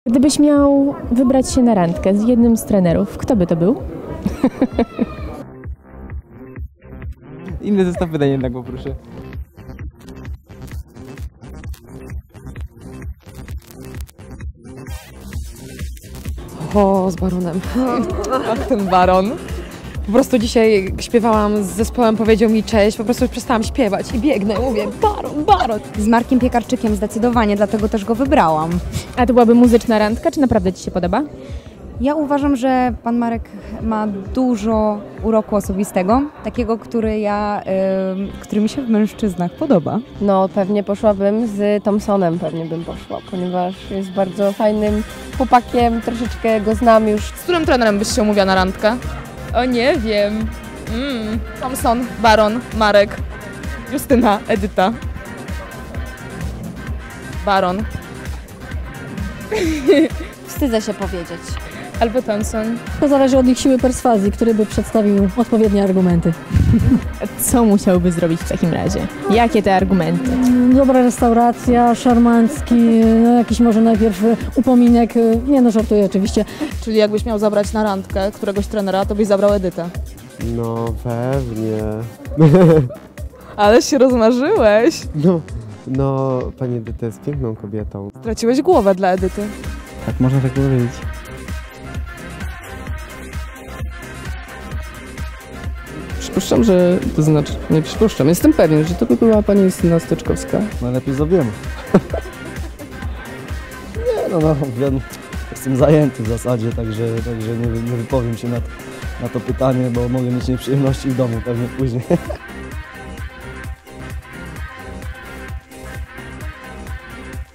Gdybyś miał wybrać się na randkę z jednym z trenerów, kto by to był? Inny zestaw pytań jednak poproszę. O, z Baronem. Ach, ten Baron. Po prostu dzisiaj śpiewałam z zespołem, powiedział mi cześć, po prostu już przestałam śpiewać i biegnę, mówię Baron, Baron. Z Markiem Piekarczykiem zdecydowanie, dlatego też go wybrałam. A to byłaby muzyczna randka, czy naprawdę Ci się podoba? Ja uważam, że pan Marek ma dużo uroku osobistego, takiego, który mi się w mężczyznach podoba. No pewnie poszłabym z Thompsonem, pewnie bym poszła, ponieważ jest bardzo fajnym chłopakiem, troszeczkę go znam już. Z którym trenerem byś się umówiła na randkę? O nie wiem. Thompson, Baron, Marek, Justyna, Edyta. Baron. Wstydzę się powiedzieć. Albo Thompson. To zależy od ich siły perswazji, który by przedstawił odpowiednie argumenty. Co musiałby zrobić w takim razie? Jakie te argumenty? Dobra restauracja, szarmancki, no jakiś może najpierw upominek, nie no żartuję oczywiście. Czyli jakbyś miał zabrać na randkę któregoś trenera, to byś zabrał Edytę. No pewnie. Ale się rozmarzyłeś. No pani Edyta jest piękną kobietą. Straciłeś głowę dla Edyty. Tak można tak powiedzieć. Przypuszczam, że, to znaczy, nie przypuszczam, jestem pewien, że to by była pani Justyna Stoczkowska. Najlepiej zawiemy. No, wiem, jestem zajęty w zasadzie, także nie wypowiem się na to pytanie, bo mogę mieć nieprzyjemności w domu pewnie później.